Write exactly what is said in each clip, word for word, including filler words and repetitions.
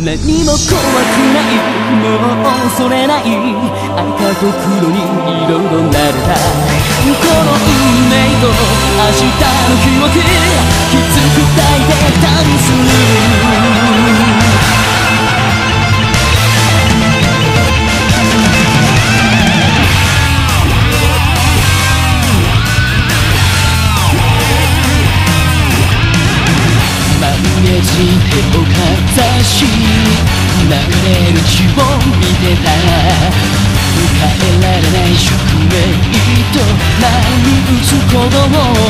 何も怖くない、もう恐れない、赤と黒にいろいろなれたこの運命と明日の記憶、きつく抱いて旅する。手をかざし流れる血を見てた、変えられない宿命と波打つ鼓動、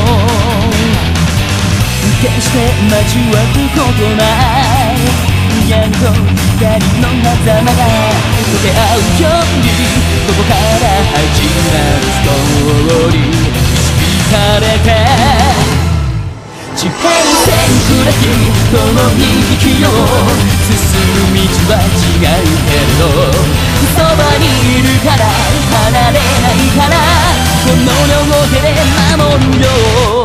決して交わることない闇と光の狭間が溶け合うように、ここから始まるストーリー、意識されて地平線暗き共に生きよう、進む道は違うけれどそばにいるから離れないから、この両手で守るよ。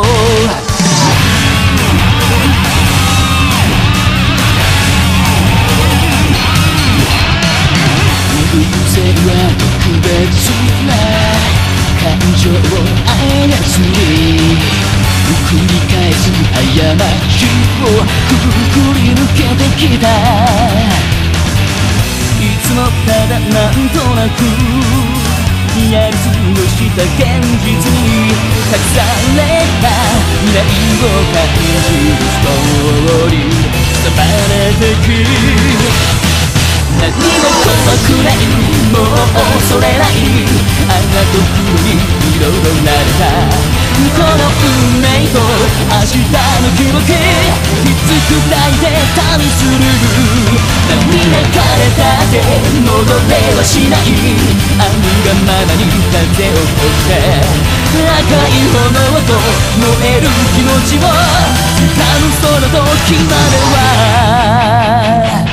偶然は特別な感情を操り、繰り返す過ちをくぐり抜けてきた、いつもただなんとなくやり過ごした現実に隠された未来を感じるストーリー、刻まれてく。何も怖くない、もう恐れない、赤と黒にいろいろなれたこの運命と明日の記憶、きつく抱いて旅する。何泣かれたって戻れはしない、あるがままに風を追って赤い炎と燃える気持ちを掴むその時までは。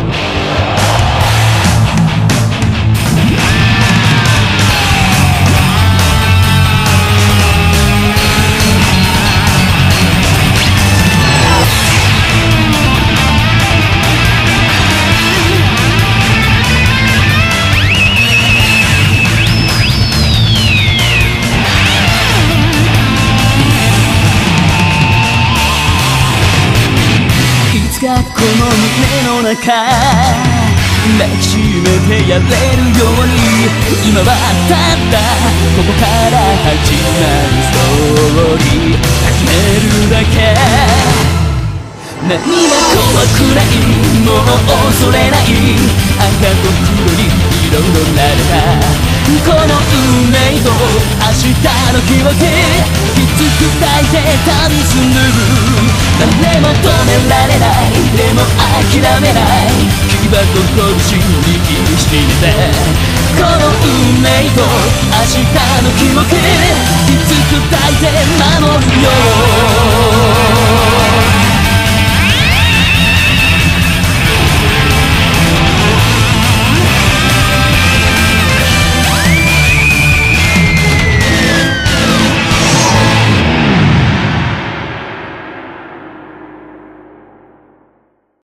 この胸の中抱きしめてやれるように、今はただここから始まるストーリー、始めるだけ。何も怖くない、もう恐れない、赤と黒にいろいろなれたこの運命と明日の記憶、きつく抱いて旅する。誰も止められない、でも諦めない、牙と拳握りしめてこの運命と明日の記憶、きつく抱いて守るよ。